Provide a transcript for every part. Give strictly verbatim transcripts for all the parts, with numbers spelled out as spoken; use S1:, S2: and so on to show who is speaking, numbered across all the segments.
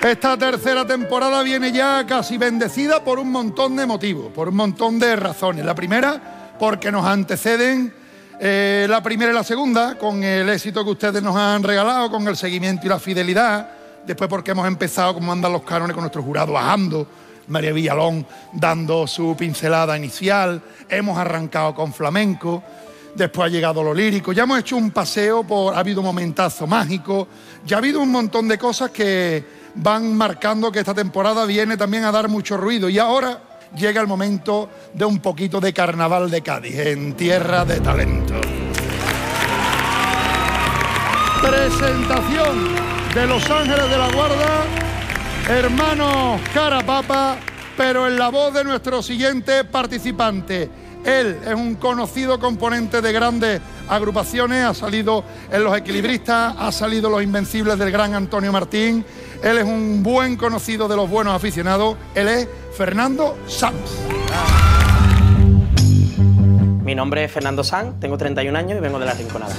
S1: Esta tercera temporada viene ya casi bendecida por un montón de motivos, por un montón de razones. La primera, porque nos anteceden eh, la primera y la segunda, con el éxito que ustedes nos han regalado, con el seguimiento y la fidelidad. Después porque hemos empezado, como andan los cánones, con nuestro jurado Ajando, María Villalón dando su pincelada inicial. Hemos arrancado con flamenco, después ha llegado lo lírico. Ya hemos hecho un paseo, por, ha habido un momentazo mágico, ya ha habido un montón de cosas que van marcando que esta temporada viene también a dar mucho ruido. Y ahora llega el momento de un poquito de Carnaval de Cádiz, en tierra de talento. Presentación de Los Ángeles de la Guarda, hermanos Carapapa, pero en la voz de nuestro siguiente participante. Él es un conocido componente de grandes agrupaciones, ha salido en Los Equilibristas, ha salido en Los Invencibles del gran Antonio Martín. Él es un buen conocido de los buenos aficionados. Él es Fernando Sanz.
S2: Mi nombre es Fernando Sanz, tengo treinta y un años y vengo de La Rinconada.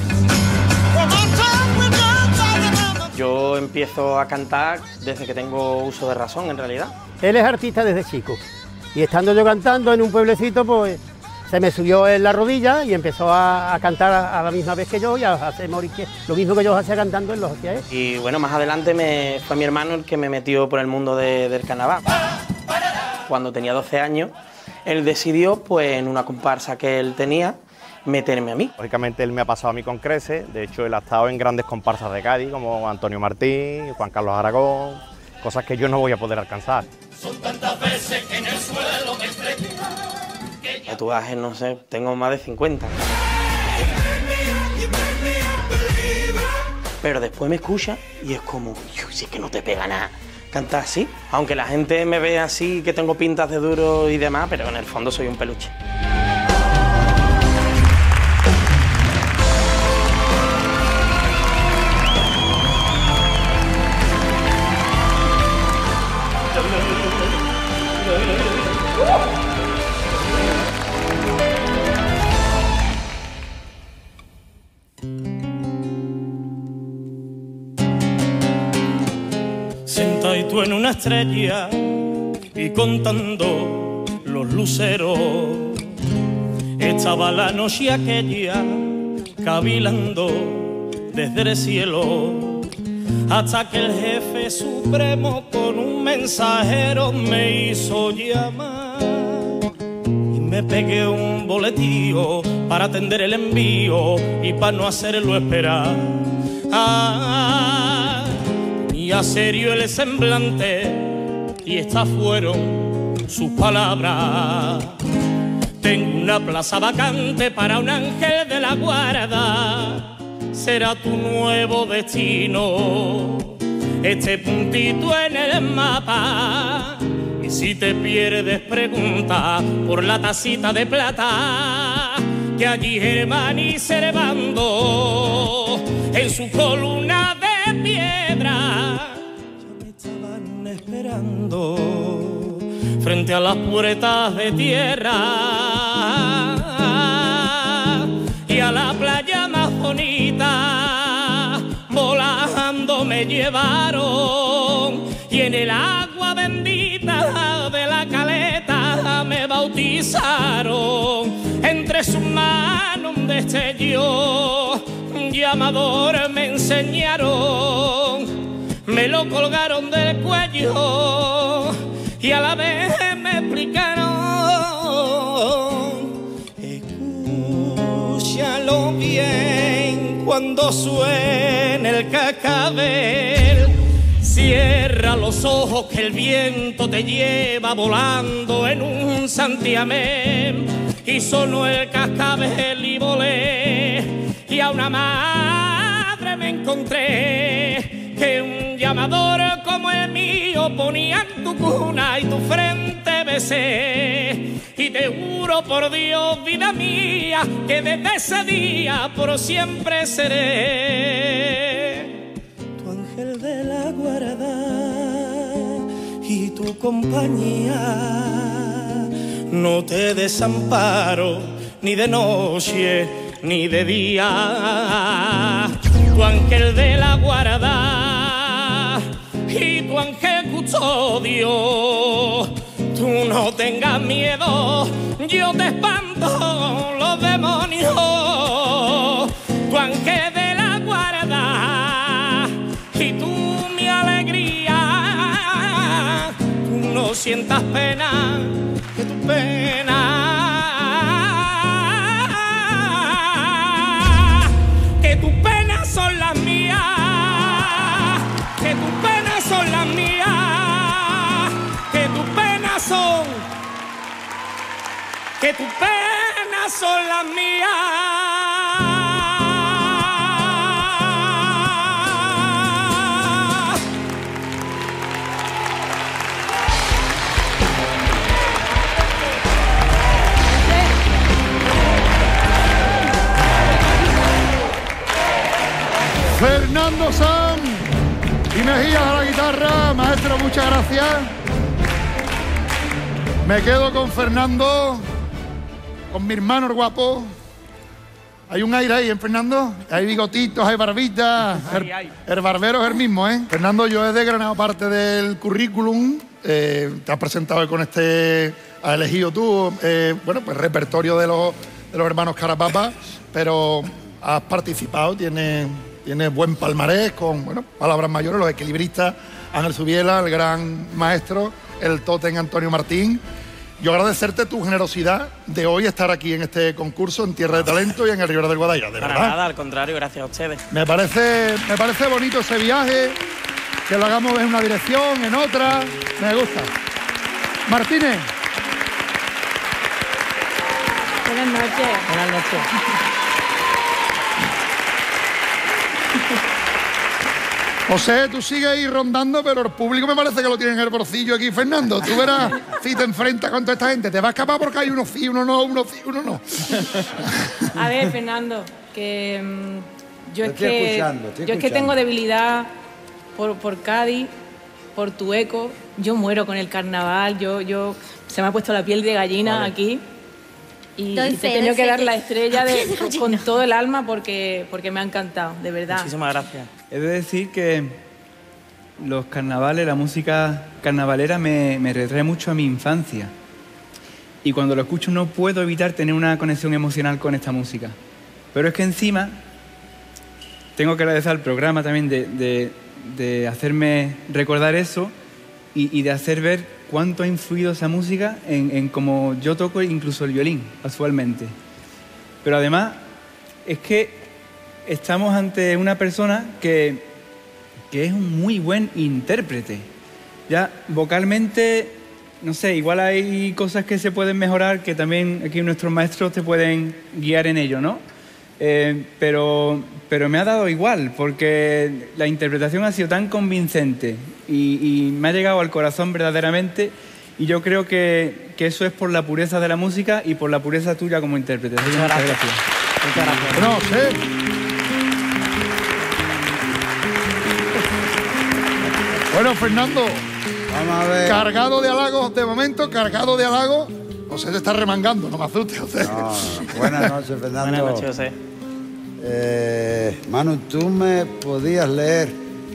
S2: Yo empiezo a cantar desde que tengo uso de razón, en realidad.
S3: Él es artista desde chico. Y estando yo cantando en un pueblecito, pues se me subió en la rodilla y empezó a, a cantar a, a la misma vez que yo y a hacer morir que lo mismo que yo hacía cantando, él lo hacía él.
S2: Y bueno, más adelante me, fue mi hermano el que me metió por el mundo de, del carnaval. Cuando tenía doce años, él decidió, pues en una comparsa que él tenía, meterme a mí.
S4: Lógicamente él me ha pasado a mí con creces, de hecho él ha estado en grandes comparsas de Cádiz, como Antonio Martín, Juan Carlos Aragón, cosas que yo no voy a poder alcanzar.
S5: Son tantas veces que en el suelo me estrellé.
S2: Tatuajes, no sé, tengo más de cincuenta. Pero después me escucha y es como, si es que no te pega nada cantar así. Aunque la gente me ve así, que tengo pintas de duro y demás, pero en el fondo soy un peluche.
S5: Sentadito en una estrella y contando los luceros, estaba la noche aquella cavilando desde el cielo, hasta que el jefe supremo con un mensajero me hizo llamar y me pegué un boletío para atender el envío y para no hacerlo esperar. Ah, y a serio el semblante y estas fueron sus palabras. Tengo una plaza vacante para un ángel de la guarda, será tu nuevo destino, este puntito en el mapa. Y si te pierdes pregunta por la tacita de plata que allí Germán Servando en su columna de piedra ya me estaban esperando frente a las puertas de tierra. Y a la playa más bonita volando me llevaron, y en el agua bendita de la caleta me bautizaron. Entre sus manos un destello llamador me enseñaron, me lo colgaron del cuello y a la vez me explicaron. Escúchalo bien cuando suene el cascabel, cierra los ojos que el viento te lleva volando en un santiamén. Y sonó el cascabel y volé, y a una madre me encontré que un llamador como el mío ponía en tu cuna y tu frente besé. Y te juro por Dios, vida mía, que desde ese día por siempre seré tu ángel de la guarda y tu compañía. No te desamparo ni de noche ni de día, tu ángel de la guarda y tu ángel episodio. Tú no tengas miedo, yo te espanto los demonios. Tu ángel de la guarda y tú mi alegría. Tú no sientas pena, que tu pena. Que tus penas son las mías. Que tus penas son las mías. Que tus penas son. Que tus penas son las mías.
S1: Fernando Sanz y Mejías a la guitarra. Maestro, muchas gracias. Me quedo con Fernando, con mi hermano el guapo. Hay un aire ahí en Fernando. Hay bigotitos, hay barbitas. El, el barbero es el mismo, ¿eh? Fernando, yo he desgranado parte del currículum. Eh, te has presentado hoy con este... Has elegido tú, eh, bueno, pues repertorio de los, de los hermanos Carapapa, pero has participado, tienes... Tiene buen palmarés con, bueno, palabras mayores, los equilibristas, Ángel Subiela, el gran maestro, el tótem Antonio Martín. Yo agradecerte tu generosidad de hoy estar aquí en este concurso en Tierra de Talento y en el Ribera del Guadaira, de
S2: Para
S1: verdad.
S2: nada, al contrario, gracias a ustedes.
S1: Me parece, me parece bonito ese viaje, que lo hagamos en una dirección, en otra, me gusta. Martínez.
S6: Buenas noches.
S2: Buenas noches.
S1: José, tú sigues ahí rondando, pero el público me parece que lo tiene en el bolsillo aquí, Fernando. Tú verás si te enfrentas con toda esta gente. Te va a escapar porque hay uno sí, uno no, uno sí, uno no.
S6: A ver, Fernando, que mm, yo, es
S7: estoy
S6: que,
S7: escuchando, estoy
S6: yo es que
S7: escuchando.
S6: tengo debilidad por, por Cádiz, por tu eco. Yo muero con el carnaval, yo, yo se me ha puesto la piel de gallina
S7: Vale.
S6: aquí. Y,
S8: Doy
S6: y te
S8: fe,
S6: he tenido
S8: doy
S6: que
S8: fe
S6: dar
S8: que-
S6: la estrella de,
S8: piel de
S6: con,
S8: gallina.
S6: con todo el alma porque, porque me ha encantado, de verdad.
S2: Muchísimas gracias.
S9: He de decir que los carnavales, la música carnavalera me, me retrae mucho a mi infancia. Y cuando lo escucho no puedo evitar tener una conexión emocional con esta música. Pero es que encima tengo que agradecer al programa también de, de- de hacerme recordar eso y, y de hacer ver cuánto ha influido esa música en, en cómo yo toco incluso el violín actualmente. Pero además es que estamos ante una persona que, que es un muy buen intérprete. Ya vocalmente, no sé, igual hay cosas que se pueden mejorar, que también aquí nuestros maestros te pueden guiar en ello, ¿no? Eh, pero, pero me ha dado igual, porque la interpretación ha sido tan convincente y, y me ha llegado al corazón verdaderamente, y yo creo que, que eso es por la pureza de la música y por la pureza tuya como intérprete. Así que
S2: Muchas
S9: muchas
S2: gracias.
S9: gracias.
S2: Muchas gracias.
S1: No sé. Bueno, Fernando,
S7: Vamos a ver.
S1: cargado de halagos, de momento, cargado de halagos. José se está remangando, no me asustes, José.
S7: No, buenas noches, Fernando.
S2: Buenas noches, José.
S7: Eh, Manu, tú me podías leer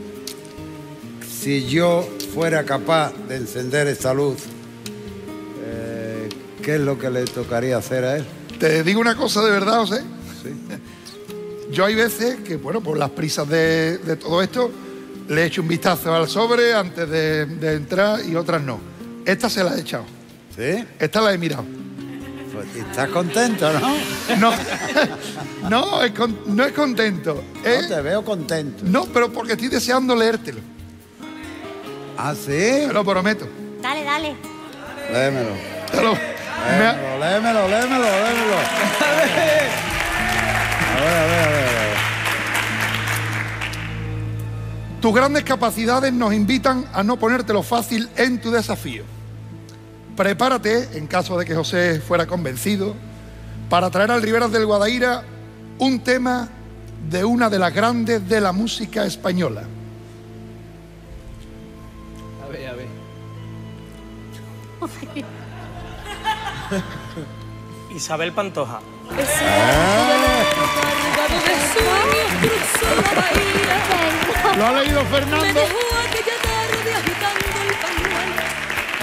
S7: si yo fuera capaz de encender esta luz, eh, ¿qué es lo que le tocaría hacer a él?
S1: Te digo una cosa de verdad, José.
S7: Sí.
S1: Yo hay veces que, bueno, por las prisas de, de todo esto, le he hecho un vistazo al sobre antes de, de entrar y otras no. Esta se la he echado.
S7: ¿Sí?
S1: Esta la he mirado.
S7: Pues, ¿y estás contento, no?
S1: No, no, es con- no es contento. Es-
S7: No te veo contento.
S1: no, pero porque estoy deseando leértelo.
S7: ¿Ah, sí?
S1: Te lo prometo.
S8: Dale, dale.
S7: Léemelo.
S1: Te lo- me ha-
S7: Léemelo, léemelo, léemelo, léemelo. A ver, a ver, a ver, a ver.
S1: Tus grandes capacidades nos invitan a no ponértelo fácil en tu desafío. Prepárate, en caso de que José fuera convencido, para traer al Riberas del Guadaira un tema de una de las grandes de la música española.
S9: A ver, a ver.
S2: Isabel Pantoja.
S1: ¿Lo ha leído Fernando?
S10: Me dejó aquella tarde agitando el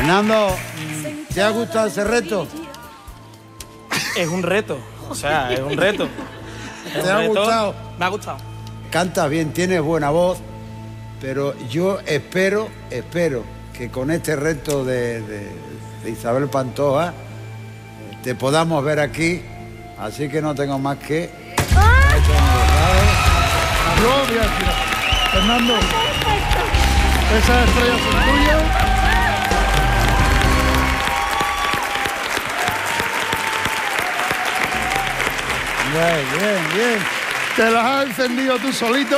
S7: Fernando, ¿te ha gustado ese reto?
S2: Es un reto, o sea, es un reto. Es
S7: ¿Te
S2: un
S7: ha
S2: reto.
S7: gustado?
S2: Me ha gustado.
S7: Cantas bien, tienes buena voz, pero yo espero, espero que con este reto de, de, de Isabel Pantoja te podamos ver aquí, así que no tengo más que...
S1: Adiós, bien, mira. Fernando, esas estrellas son tuyas.
S7: Bien, bien, bien.
S1: Te las has encendido tú solito.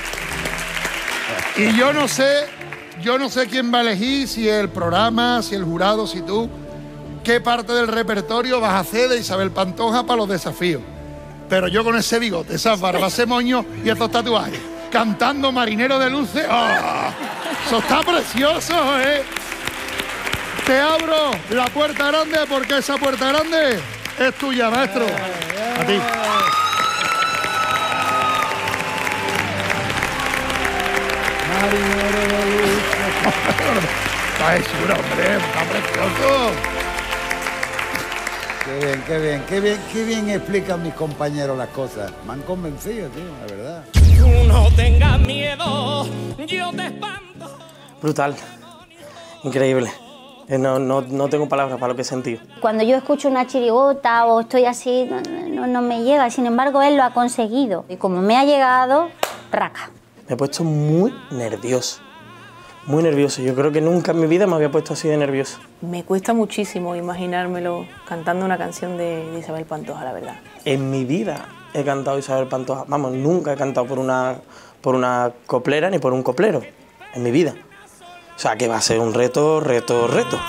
S1: Y yo no sé, yo no sé quién va a elegir, si el programa, si el jurado, si tú, qué parte del repertorio vas a hacer de Isabel Pantoja para los desafíos. Pero yo con ese bigote, esas barbas, ese moño y estos tatuajes, cantando Marinero de Luces, ¡oh! Eso está precioso, ¿eh? Te abro la puerta grande porque esa puerta grande es tuya, maestro. A ti.
S7: Marinero de Luces.
S1: Está hecho, hombre, está precioso.
S7: Qué bien, qué bien, qué bien, qué bien explican mis compañeros las cosas. Me han convencido, tío, la verdad.
S5: Tú no tengas miedo, yo te espanto.
S2: Brutal. Increíble. Eh, No, no, no tengo palabras para lo que he sentido.
S8: Cuando yo escucho una chirigota o estoy así, no, no, no me llega. Sin embargo, él lo ha conseguido. Y como me ha llegado, raca.
S2: Me he puesto muy nervioso. Muy nervioso. Yo creo que nunca en mi vida me había puesto así de nervioso.
S6: Me cuesta muchísimo imaginármelo cantando una canción de, de Isabel Pantoja, la verdad.
S2: En mi vida he cantado Isabel Pantoja. Vamos, nunca he cantado por una, por una coplera ni por un coplero. En mi vida. O sea, que va a ser un reto, reto, reto.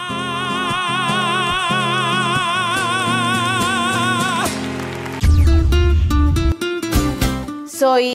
S6: Soy